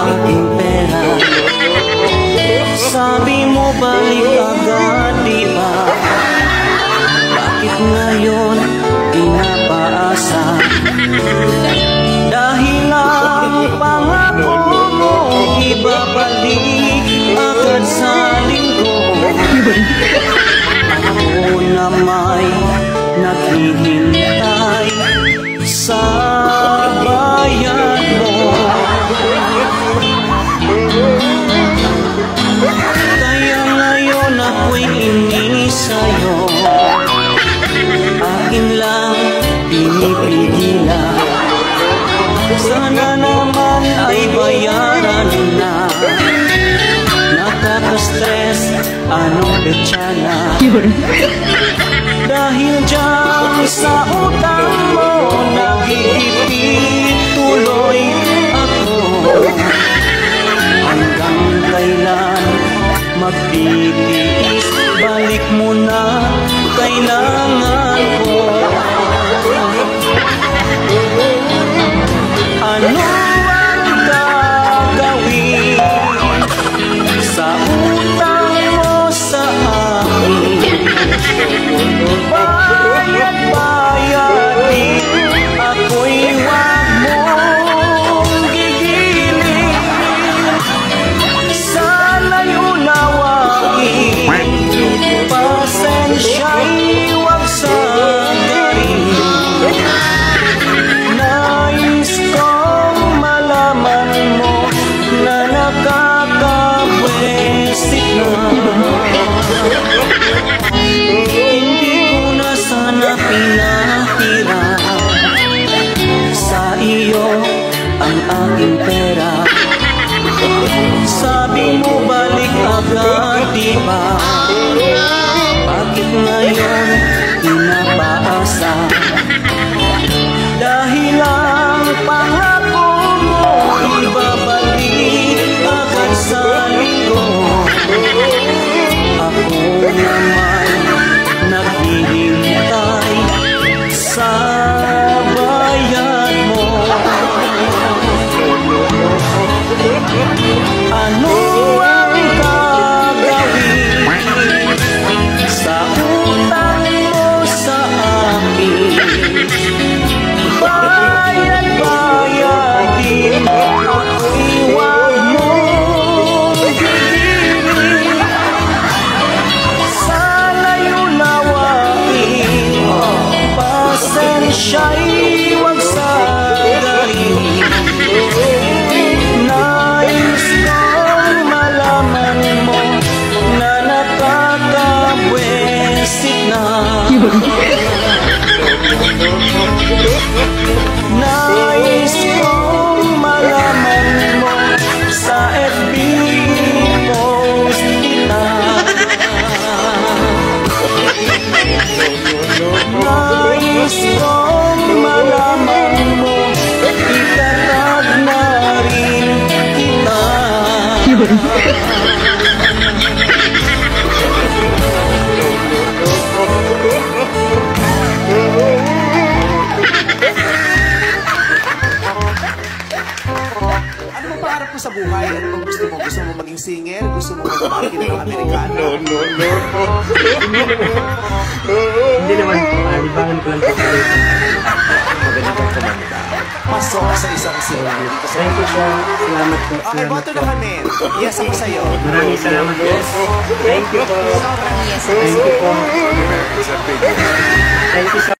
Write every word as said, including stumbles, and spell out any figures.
aking pera. Sabi mo balik agad, di ba? Bakit ngayon pinapaasa? Dahil ang pangako mo ibabalik agad sa linggo. Ako na may naghihintay sa bayan mo. Kaya ngayon ako'y inis sa'yo. Akin lang pinipigilan. Sana naman ay bayaran na. Nakaka-stress, anong petsa na? Dahil dyan sa utang mo nagigipit tuloy ako. Hanggang kailan magtitiis? Balik mo na, kailangan ko. Ano ang gagawin sa utang mo sa akin? Bayad-bayadin, ako'y wag mong gigilin. Sana'y unawain, pasensya'y wag sagarin. Nais kong malaman mo na nakakabwisit na. Hindi ko na sana pinahira sa iyo ang aking pera. Sabi mo balik agad, di ba? Bakit ngayon pinapaasa? Dahil ang pangako mo ibabalik agad sa linggo. Ako naman naghihintay sa bayan mo. Ano ang gagawin sa utang mo sa akin? Bayad-bayadin, ako'y wag mong gigilin. Sana'y unawain, pasensya'y wag sagarin. Nais kong malaman mo na nakakabwisit na. Nais kong malaman mo sa F B post kita. Nais kong malaman mo, itatag na rin kita. Ano bang pangarap mo sa buhay? Ano bang gusto mo? Gusto mo maging singer? Gusto mo mag-market ng Amerikano? No, no, no. Hindi naman po. Alibangan ko lang po sa ito. Magaling kang kumanta. Pasok ka sa isang singer. Thank you po. Salamat po. Okay, boto na kami. Yes ako sa'yo. Maraming salamat po. Thank you po. Sobrang yes. Thank you po. Thank you so